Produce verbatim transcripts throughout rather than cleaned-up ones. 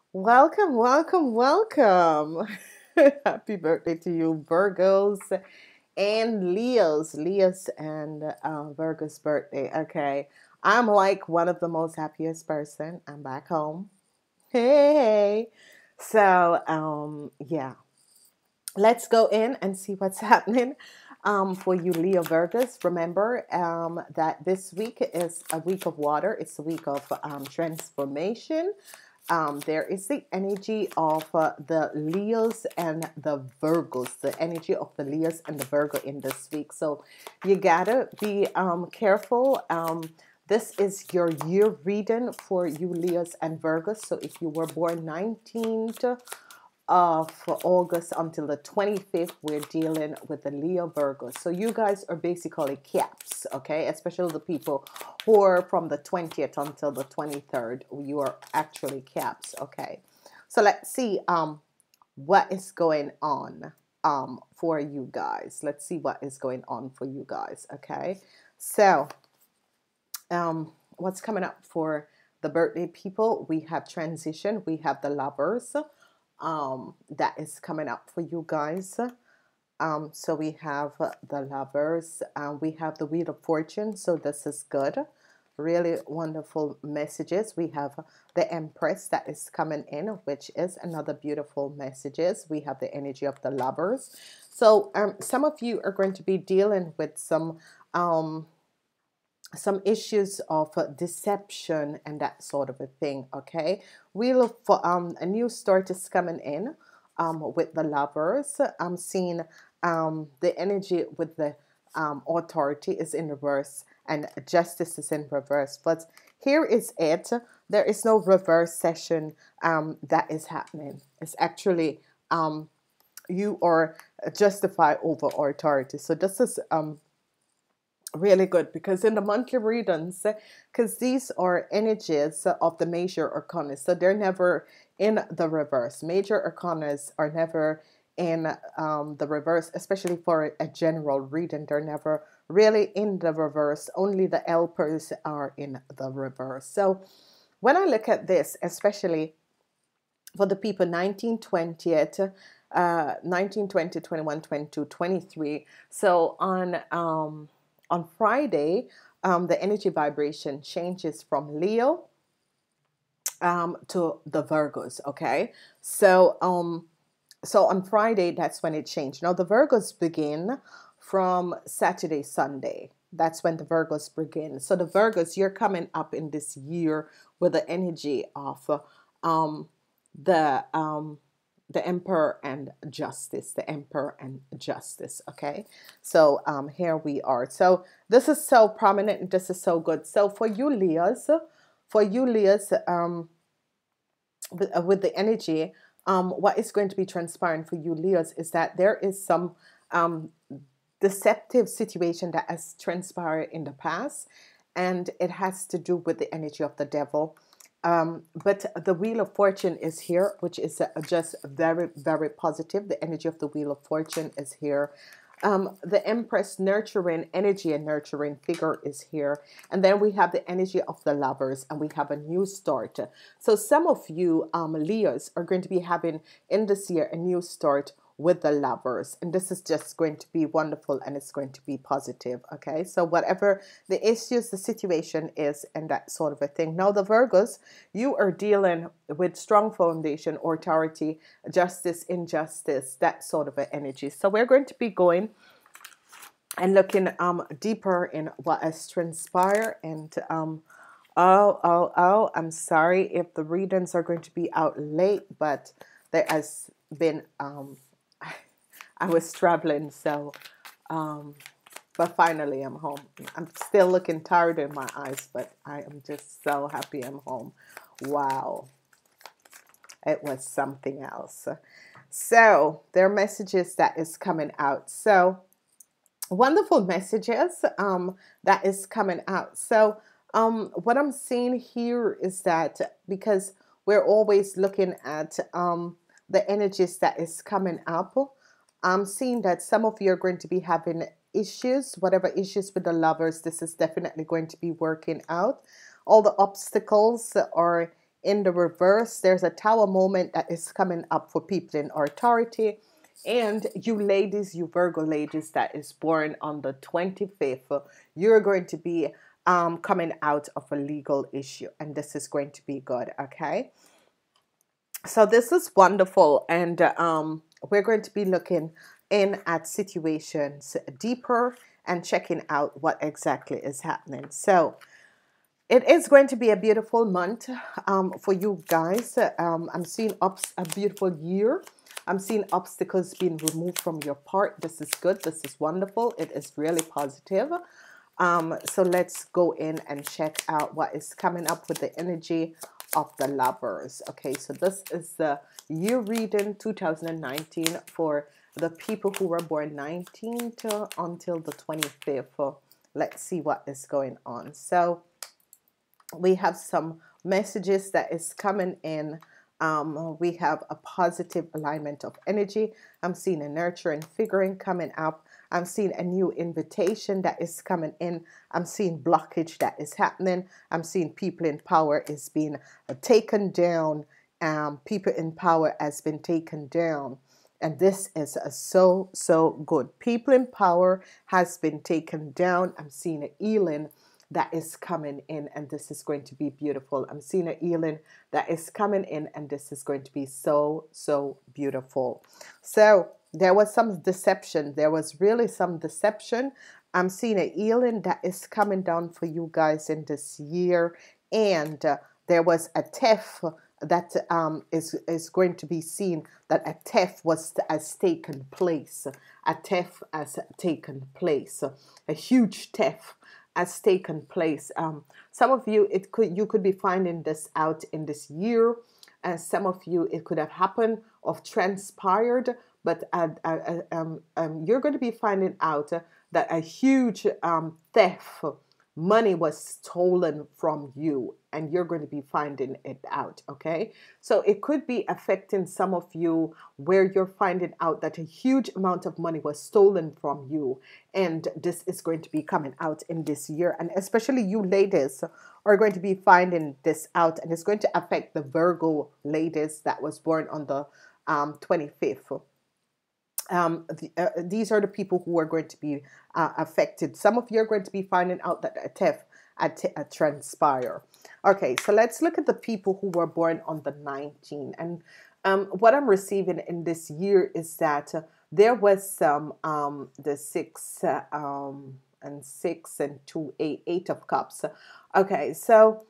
Welcome, welcome, welcome. Happy birthday to you, Virgos and Leos. Leos and uh, Virgo's birthday. Okay. I'm like one of the most happiest person. I'm back home. Hey. So, um, yeah. Let's go in and see what's happening um, for you, Leo Virgos. Remember um, that this week is a week of water. It's a week of um, transformation. Um, there is the energy of uh, the Leos and the Virgos, the energy of the Leos and the Virgo in this week. So you gotta be um, careful. Um, this is your year reading for you, Leos and Virgos. So if you were born nineteenth of August until the twenty-fifth, we're dealing with the Leo Virgo. So you guys are basically caps, okay? Especially the people who are from the twentieth until the twenty-third. You are actually caps, okay? So let's see um, what is going on um, for you guys. Let's see what is going on for you guys, okay? So um, what's coming up for the birthday people? We have transition. We have the lovers um, that is coming up for you guys. Um, so we have uh, the lovers, um, we have the wheel of fortune. So this is good, really wonderful messages. We have the empress that is coming in, which is another beautiful messages. We have the energy of the lovers. So um, some of you are going to be dealing with some um, some issues of uh, deception and that sort of a thing. Okay, we look for um a new start is coming in um with the lovers. I'm seeing um the energy with the um authority is in reverse and justice is in reverse, but here is it. There is no reverse session um that is happening. It's actually um you are justified over authority. So this is um really good, because in the monthly readings, because these are energies of the major arcana, so they're never in the reverse. Major arcanas are never in um, the reverse, especially for a general reading. They're never really in the reverse. Only the helpers are in the reverse. So when I look at this, especially for the people nineteen, twentieth, uh, nineteen, twenty, twenty-one, twenty-two, twenty-three. So on um, on Friday, um, the energy vibration changes from Leo um, to the Virgos. Okay, so um, so on Friday, that's when it changed. Now the Virgos begin from Saturday, Sunday. That's when the Virgos begin. So the Virgos, you're coming up in this year with the energy of um, the um, the Emperor and Justice, the Emperor and Justice. Okay, so um, here we are. So this is so prominent and this is so good. So for you Leos, for you Leos, um, with, uh, with the energy, um, what is going to be transparent for you Leos is that there is some um, deceptive situation that has transpired in the past, and it has to do with the energy of the devil. Um, but the Wheel of Fortune is here, which is uh, just very, very positive. The energy of the Wheel of Fortune is here. Um, the Empress nurturing energy and nurturing figure is here. And then we have the energy of the lovers, and we have a new start. So some of you um, Leos are going to be having in this year a new start with the lovers, and this is just going to be wonderful and it's going to be positive. Okay, so whatever the issues, the situation is, and that sort of a thing. Now the Virgos, you are dealing with strong foundation, authority, justice, injustice, that sort of an energy. So we're going to be going and looking um deeper in what has transpired. And um oh oh oh I'm sorry if the readings are going to be out late, but there has been um I was traveling, so, um, but finally I'm home. I'm still looking tired in my eyes, but I am just so happy I'm home. Wow. It was something else. So there are messages that is coming out. So wonderful messages um, that is coming out. So um, what I'm seeing here is that because we're always looking at um, the energies that is coming up, I'm seeing that some of you are going to be having issues, whatever issues with the lovers. This is definitely going to be working out. All the obstacles are in the reverse, there's a tower moment that is coming up for people in authority. And you ladies, you Virgo ladies that is born on the twenty-fifth, you're going to be um, coming out of a legal issue. And this is going to be good, okay? So this is wonderful. And um, we're going to be looking in at situations deeper and checking out what exactly is happening. So it is going to be a beautiful month um, for you guys. Um, I'm seeing ups a beautiful year. I'm seeing obstacles being removed from your part. This is good. This is wonderful. It is really positive. Um, so let's go in and check out what is coming up with the energy of the lovers. Okay, so this is the year reading two thousand nineteen for the people who were born nineteenth until the twenty-fifth. Let's see what is going on. So we have some messages that is coming in. Um, we have a positive alignment of energy. I'm seeing a nurturing figuring coming up. I'm seeing a new invitation that is coming in. I'm seeing blockage that is happening. I'm seeing people in power is being uh, taken down. Um, people in power has been taken down. And this is a so, so good. People in power has been taken down. I'm seeing a healing that is coming in, and this is going to be beautiful. I'm seeing a healing that is coming in, and this is going to be so, so beautiful. So there was some deception. There was really some deception. I'm seeing a healing that is coming down for you guys in this year, and uh, there was a theft that um, is, is going to be seen, that a theft was has taken place. A theft has taken place. A huge theft has taken place. Um, some of you, it could you could be finding this out in this year, and some of you, it could have happened or transpired. But uh, uh, um, um, you're going to be finding out uh, that a huge um, theft, money was stolen from you, and you're going to be finding it out. Okay, so it could be affecting some of you where you're finding out that a huge amount of money was stolen from you, and this is going to be coming out in this year. And especially you ladies are going to be finding this out, and it's going to affect the Virgo ladies that was born on the um, twenty-fifth. Um, the, uh, these are the people who are going to be uh, affected. Some of you are going to be finding out that a theft had uh, transpire. Okay, so let's look at the people who were born on the nineteenth. And um, what I'm receiving in this year is that uh, there was some um, the six uh, um, and six and two, eight, eight of cups. Okay, so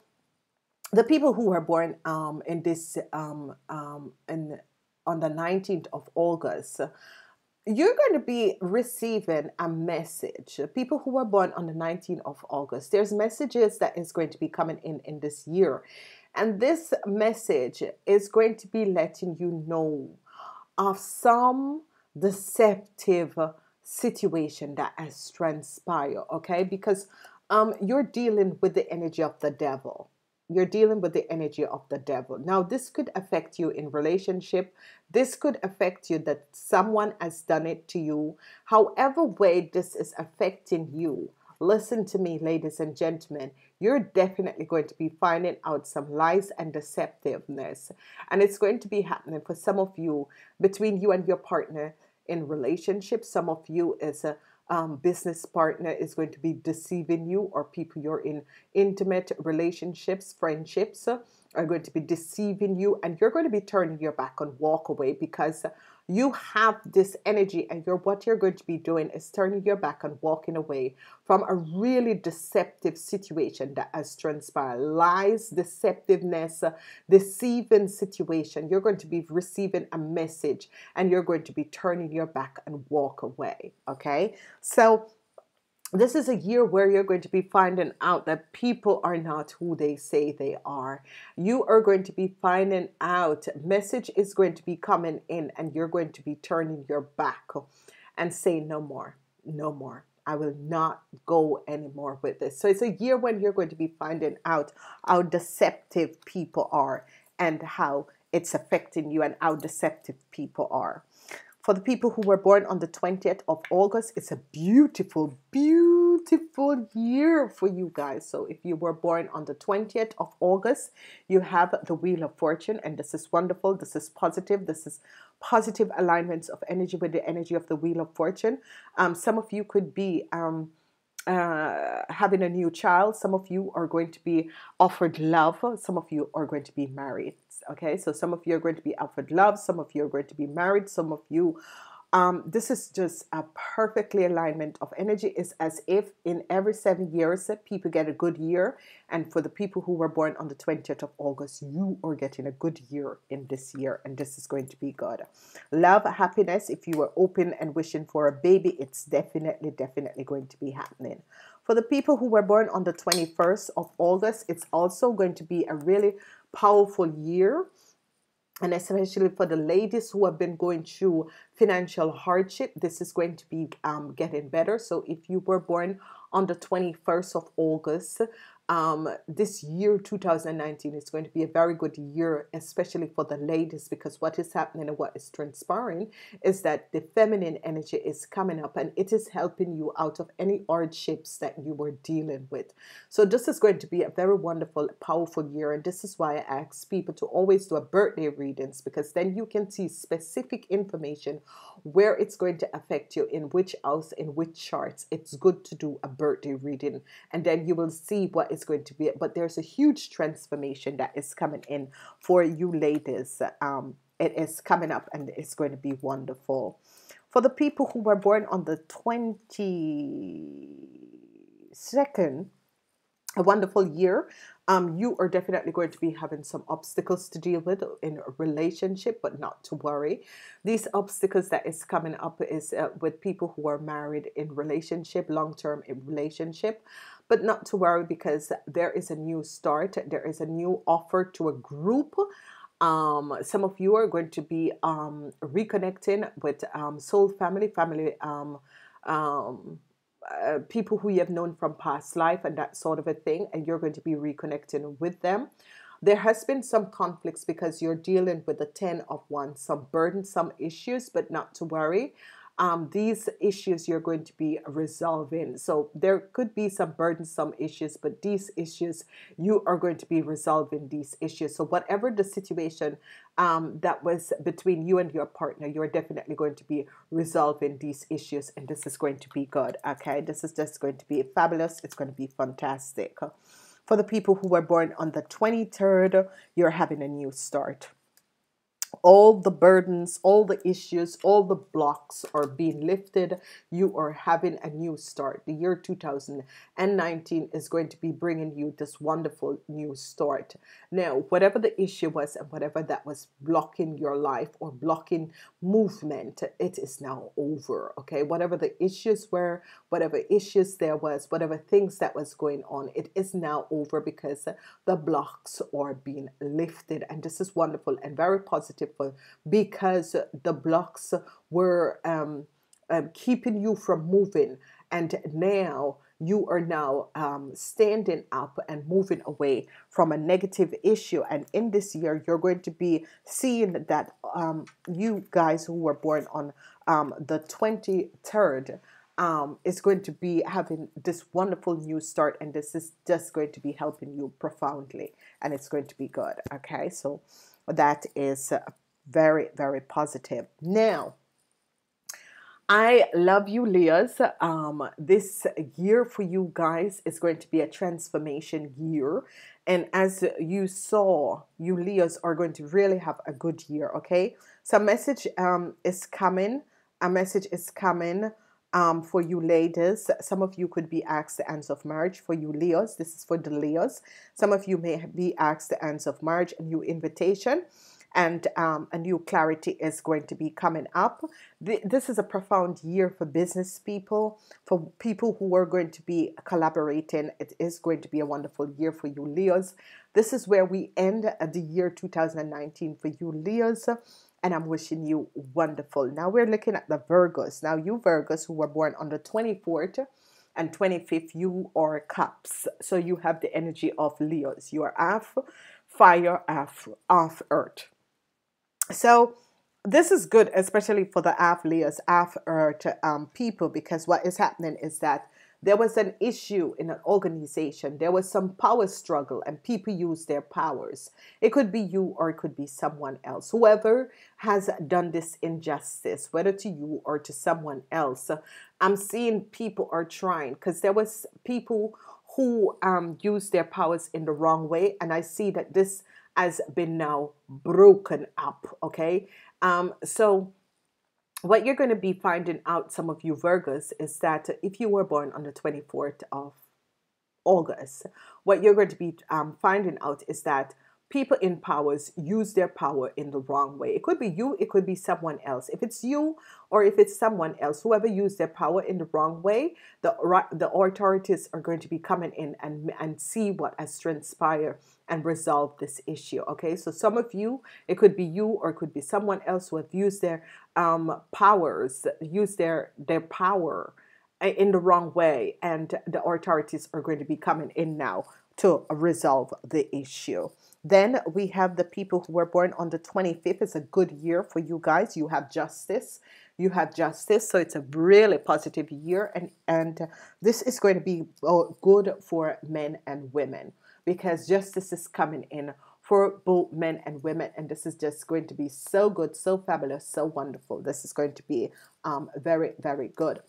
the people who were born um, in this um, um, in on the nineteenth of August. You're going to be receiving a message. People who were born on the nineteenth of August, there's messages that is going to be coming in in this year. And this message is going to be letting you know of some deceptive situation that has transpired, okay? Because um, you're dealing with the energy of the devil. You're dealing with the energy of the devil. Now, this could affect you in relationship. This could affect you that someone has done it to you. However way this is affecting you, listen to me, ladies and gentlemen, you're definitely going to be finding out some lies and deceptiveness. And it's going to be happening for some of you between you and your partner in relationship. Some of you is a Um, business partner is going to be deceiving you, or people you're in intimate relationships, friendships uh, are going to be deceiving you, and you're going to be turning your back and walk away because you have this energy, and you're what you're going to be doing is turning your back and walking away from a really deceptive situation that has transpired. Lies, deceptiveness, uh, deceiving situation. You're going to be receiving a message, and you're going to be turning your back and walk away. Okay, so this is a year where you're going to be finding out that people are not who they say they are. You are going to be finding out, message is going to be coming in, and you're going to be turning your back and say no more, no more. I will not go anymore with this. So it's a year when you're going to be finding out how deceptive people are and how it's affecting you and how deceptive people are. For the people who were born on the twentieth of August, it's a beautiful, beautiful beautiful year for you guys. So if you were born on the twentieth of August, you have the Wheel of Fortune, and this is wonderful. This is positive. This is positive alignments of energy with the energy of the Wheel of Fortune. Um, some of you could be um, uh, having a new child. Some of you are going to be offered love. Some of you are going to be married. Okay, so some of you are going to be offered love. Some of you are going to be married. Some of you um, this is just a perfectly alignment of energy. It's as if in every seven years, people get a good year. And for the people who were born on the twentieth of August, you are getting a good year in this year. And this is going to be good. Love, happiness. If you are open and wishing for a baby, it's definitely, definitely going to be happening. For the people who were born on the twenty-first of August, it's also going to be a really powerful year. And especially for the ladies who have been going through financial hardship, this is going to be um, getting better. So if you were born on the twenty-first of August, um, this year, two thousand nineteen, is going to be a very good year, especially for the ladies, because what is happening and what is transpiring is that the feminine energy is coming up and it is helping you out of any hardships that you were dealing with. So this is going to be a very wonderful, powerful year. And this is why I ask people to always do a birthday readings, because then you can see specific information where it's going to affect you, in which house, in which charts. It's good to do a birthday reading, and then you will see what is going to be. But there's a huge transformation that is coming in for you ladies. Um, it is coming up and it's going to be wonderful. For the people who were born on the twenty-second, a wonderful year. Um, you are definitely going to be having some obstacles to deal with in a relationship, but not to worry. These obstacles that is coming up is uh, with people who are married in relationship, long-term in relationship, but not to worry, because there is a new start. There is a new offer to a group. Um, some of you are going to be um, reconnecting with um, soul family, family, um, um, Uh, people who you have known from past life and that sort of a thing, and you're going to be reconnecting with them. There has been some conflicts because you're dealing with the ten of wands, some burdensome issues, but not to worry. Um, these issues you're going to be resolving. So there could be some burdensome issues, but these issues, you are going to be resolving these issues. So whatever the situation um, that was between you and your partner, you're definitely going to be resolving these issues, and this is going to be good. Okay, this is just going to be fabulous. It's going to be fantastic. For the people who were born on the twenty-third, you're having a new start. All the burdens, all the issues, all the blocks are being lifted. You are having a new start. The year two thousand nineteen is going to be bringing you this wonderful new start. Now, whatever the issue was and whatever that was blocking your life or blocking movement, it is now over. Okay, whatever the issues were, whatever issues there was, whatever things that was going on, it is now over, because the blocks are being lifted. And this is wonderful and very positive, for, because the blocks were um, um, keeping you from moving, and now you are now um, standing up and moving away from a negative issue. And in this year, you're going to be seeing that um, you guys who were born on um, the twenty-third um, is going to be having this wonderful new start, and this is just going to be helping you profoundly, and it's going to be good. Okay, so that is very, very positive. Now, I love you, Leos. Um, this year for you guys is going to be a transformation year. And as you saw, you Leos are going to really have a good year, okay? So a message um, is coming. A message is coming um, for you ladies. Some of you could be asked the answer of marriage. For you Leos, this is for the Leos. Some of you may be asked the answer of marriage, a new invitation. And um, a new clarity is going to be coming up. This is a profound year for business people, for people who are going to be collaborating. It is going to be a wonderful year for you, Leos. This is where we end the year two thousand nineteen for you, Leos. And I'm wishing you wonderful. Now we're looking at the Virgos. Now you Virgos who were born on the twenty-fourth and twenty-fifth, you are Cups. So you have the energy of Leos. You are half fire, half, half earth. So this is good, especially for the half Leos, half Earth um, people, because what is happening is that there was an issue in an organization. There was some power struggle and people use their powers. It could be you or it could be someone else. Whoever has done this injustice, whether to you or to someone else, I'm seeing people are trying, because there was people who um, used their powers in the wrong way. And I see that this has been now broken up. Okay. Um, so what you're going to be finding out, some of you Virgos, is that if you were born on the twenty-fourth of August, what you're going to be um, finding out is that people in powers use their power in the wrong way. It could be you, it could be someone else. If it's you or if it's someone else, whoever used their power in the wrong way, the the authorities are going to be coming in and, and see what has transpired and resolve this issue. Okay, so some of you, it could be you or it could be someone else who have used their um, powers, used their, their power in the wrong way, and the authorities are going to be coming in now to resolve the issue. Then we have the people who were born on the twenty-fifth. It's a good year for you guys. You have justice. You have justice. So it's a really positive year. And, and this is going to be good for men and women, because justice is coming in for both men and women. And this is just going to be so good, so fabulous, so wonderful. This is going to be um, very, very good.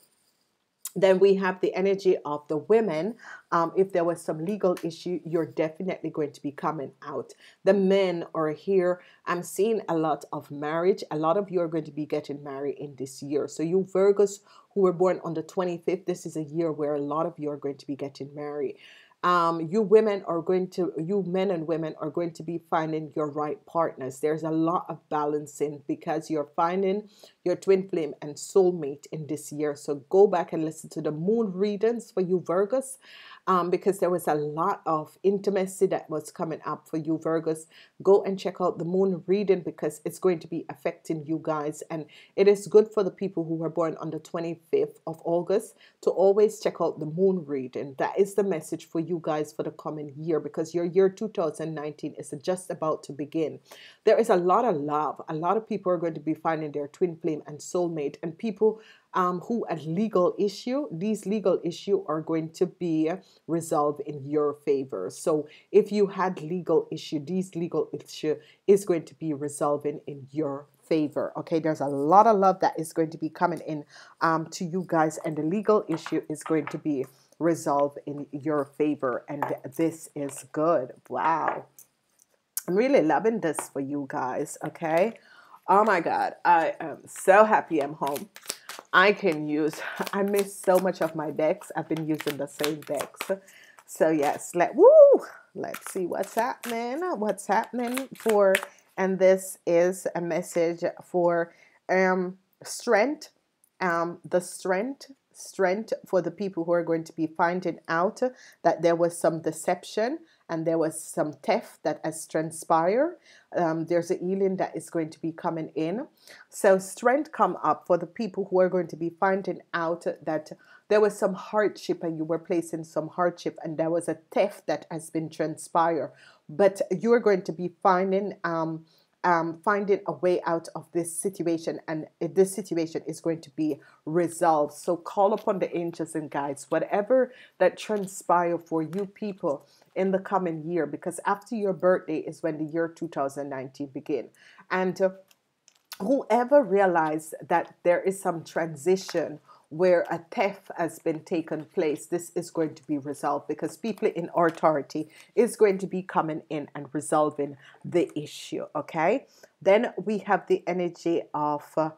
Then we have the energy of the women. Um, if there was some legal issue, you're definitely going to be coming out. The men are here. I'm seeing a lot of marriage. A lot of you are going to be getting married in this year. So you Virgos who were born on the twenty-fifth, this is a year where a lot of you are going to be getting married. Um, you women are going to, you men and women are going to be finding your right partners. There's a lot of balancing because you're finding your twin flame and soulmate in this year. So go back and listen to the moon readings for you Virgos, um, because there was a lot of intimacy that was coming up for you Virgos. Go and check out the moon reading because it's going to be affecting you guys. And it is good for the people who were born on the twenty-fifth of August to always check out the moon reading. That is the message for you guys for the coming year, because your year two thousand nineteen is just about to begin. There is a lot of love. A lot of people are going to be finding their twin flame and soulmate, and people um, who had legal issue, these legal issue are going to be resolved in your favor. So if you had legal issue, these legal issue is going to be resolving in your favor. Okay, there's a lot of love that is going to be coming in um, to you guys, and the legal issue is going to be resolved in your favor, and this is good. Wow, I'm really loving this for you guys. Okay, oh my God, I am so happy I'm home. I can use, I miss so much of my decks. I've been using the same decks. So yes, let woo, let's see what's happening. What's happening for, and this is a message for um strength. Um, the strength, strength for the people who are going to be finding out that there was some deception and there was some theft that has transpired. Um, there's a healing that is going to be coming in. So strength come up for the people who are going to be finding out that there was some hardship and you were placing some hardship and there was a theft that has been transpired. But you're going to be finding um, um, finding a way out of this situation, and this situation is going to be resolved. So call upon the angels and guides, whatever that transpire for you people in the coming year, because after your birthday is when the year two thousand nineteen begin. And uh, whoever realized that there is some transition where a theft has been taken place, this is going to be resolved, because people in authority is going to be coming in and resolving the issue. Okay, then we have the energy of uh,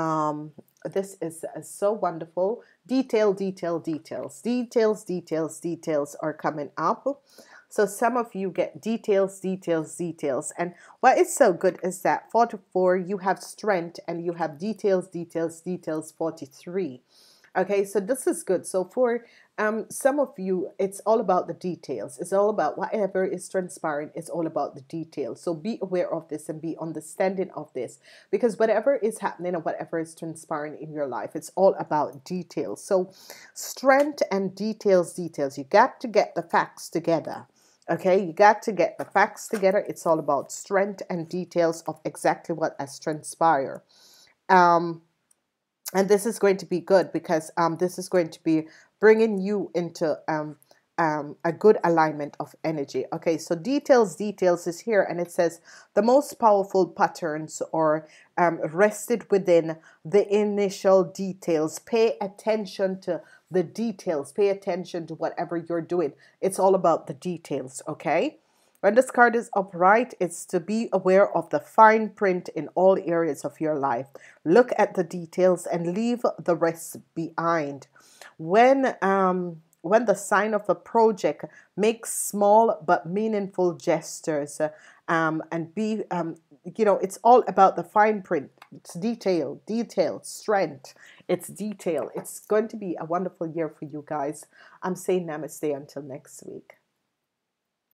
um this is uh, so wonderful. Detail, detail, details, details, details, details are coming up. So some of you get details, details, details. And what is so good is that forty-four, you have strength and you have details, details, details, forty-three. Okay, so this is good. So for um, some of you, it's all about the details. It's all about whatever is transpiring. It's all about the details. So be aware of this and be understanding of this, because whatever is happening and whatever is transpiring in your life, it's all about details. So strength and details, details. You got to get the facts together. Okay, you got to get the facts together. It's all about strength and details of exactly what has transpired. Um, and this is going to be good, because um, this is going to be bringing you into um, um, a good alignment of energy. Okay, so details, details is here, and it says the most powerful patterns are um, rested within the initial details. Pay attention to the details. Pay attention to whatever you're doing. It's all about the details. Okay. When this card is upright, it's to be aware of the fine print in all areas of your life. Look at the details and leave the rest behind. When um when the sign of a project, makes small but meaningful gestures, uh, um, and be um, you know, it's all about the fine print. It's detail, detail, strength. It's detail. It's going to be a wonderful year for you guys. I'm saying namaste until next week.